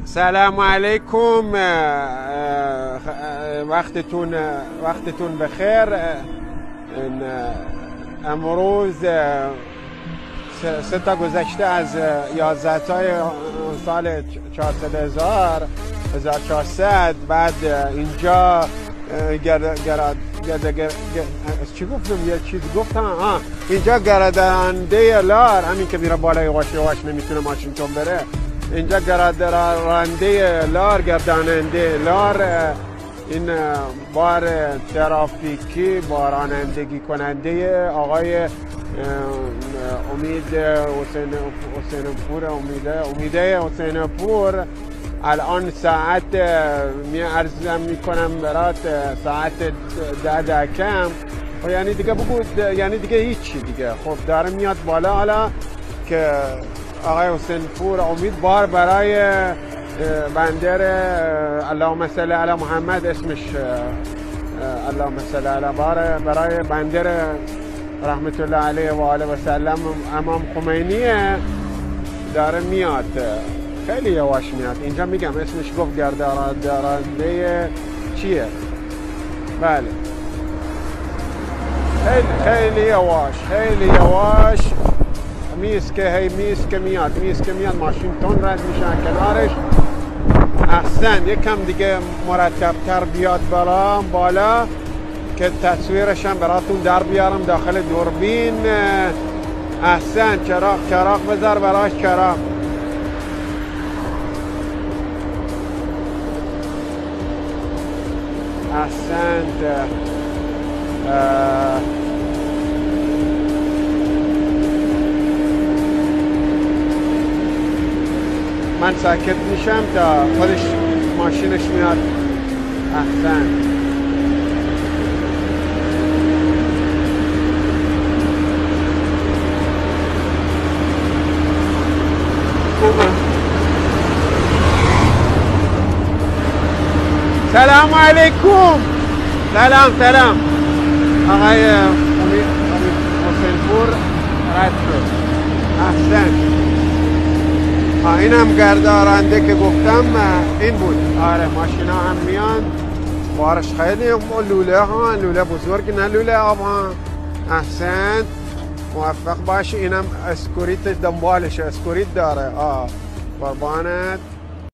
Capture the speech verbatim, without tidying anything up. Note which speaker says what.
Speaker 1: سلام علیکم، وقتتون وقتتون بخیر. امروز سه تا گذشته از یازده تای سال چهارصد هزار هزار و چهارصد. بعد اینجا گرد گرد گرد چی گفتم؟ یه چیز گفتم. آه اینجا گردنده لار، همین که میره بالای یواش یواش نمیتونه ماشینتون بره. اینجا گردنده لار گرداننده لار این بار ترافیکی بارانندگی کننده آقای امید حسین حسین پور امیده امیده حسین پور. الان ساعت می عرضم میکنم برات ساعت ده ده کم، یعنی دیگه بگو یعنی دیگه هیچی دیگه. خب داره میاد بالا حالا که آقای حسین پور امید بار برای بندر اللهم صل علی محمد، اسمش اللهم صل علی، بار برای بندر رحمت الله علیه و آله و سلم امام خمینیه داره میاد. خیلی یواش میاد. اینجا میگم اسمش گفت گرداننده چیه. بله خیلی خیلی یواش خیلی یواش میز که هی میز که میاد میز که میاد ماشین تون رد میشن کنارش. احسن یکم دیگه مرتبتر بیاد بالا بالا که تصویرشم براتون در بیارم داخل دوربین. احسن چراغ چراغ بذار براش چراغ. احسنت. من ساکت میشم تا خودش ماشینش میاد. احسن. سلام علیکم. سلام سلام. آقای امید حسین پور رد شد. احسن. اینم گرداننده که گفتم این بود. آره ماشینا هم میان بارش خیلی لوله ها، لوله بزرگ نه لوله آب ها. احسن موفق باشه. اینم اسکوریت دنبالشه، اسکوریت داره. آه قربانت.